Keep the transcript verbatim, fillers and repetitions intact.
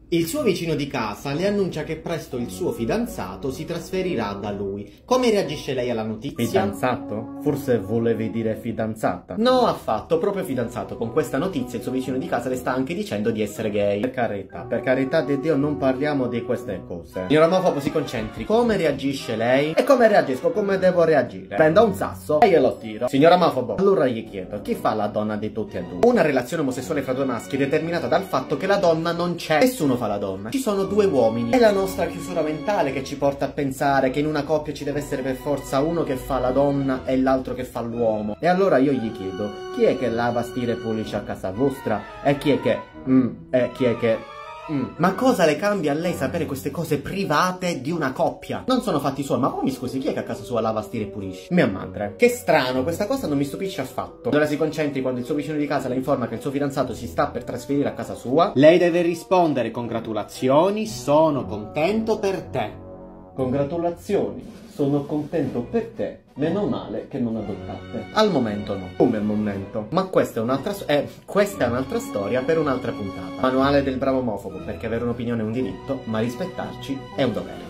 Il suo vicino di casa le annuncia che presto il suo fidanzato si trasferirà da lui. Come reagisce lei alla notizia? Fidanzato? Forse volevi dire fidanzata? No, affatto, proprio fidanzato. Con questa notizia il suo vicino di casa le sta anche dicendo di essere gay. Per carità, per carità di Dio non parliamo di queste cose. Signor omofobo, si concentri. Come reagisce lei? E come reagisco? Come devo reagire? Prendo un sasso e glielo tiro. Signor omofobo, allora gli chiedo, chi fa la donna di tutti e due? Una relazione omosessuale fra due maschi è determinata dal fatto che la donna non c'è. Nessuno fa la donna. Ci sono due uomini. È la nostra chiusura mentale che ci porta a pensare che in una coppia ci deve essere per forza uno che fa la donna e l'altro che fa l'uomo. E allora io gli chiedo, chi è che lava, stira e pulisce a casa vostra? E chi è che... Mm, e chi è che... Mm. Ma cosa le cambia a lei sapere queste cose private di una coppia? Non sono fatti suoi, ma poi mi scusi, chi è che a casa sua lava, stira e pulisce? Mia madre. Che strano, questa cosa non mi stupisce affatto. Allora si concentri quando il suo vicino di casa le informa che il suo fidanzato si sta per trasferire a casa sua. Lei deve rispondere: congratulazioni, sono contento per te. Congratulazioni, sono contento per te. Meno male che non adottate. Al momento no. Come al momento? Ma questa è un'altra eh, questa è un'altra storia per un'altra puntata. Manuale del bravo omofobo, perché avere un'opinione è un diritto, ma rispettarci è un dovere.